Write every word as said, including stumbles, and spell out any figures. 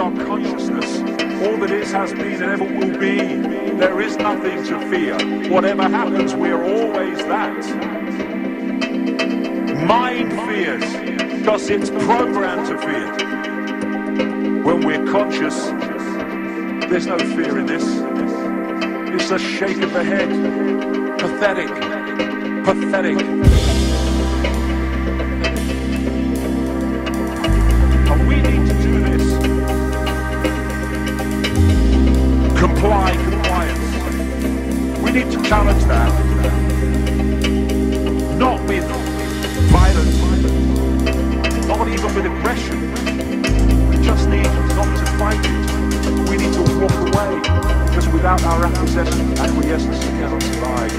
are consciousness, all that is, has been, and ever will be. There is nothing to fear. Whatever happens, we are always that. Mind fears, because it's programmed to fear. When we're conscious, there's no fear in this. It's a shake of the head. Pathetic. Pathetic. And we need to do this. Comply, compliance. We need to challenge that. Not with violence, not even with aggression. We just need not to fight it. We need to walk away, because without our acquiescence, acquiescence we cannot survive.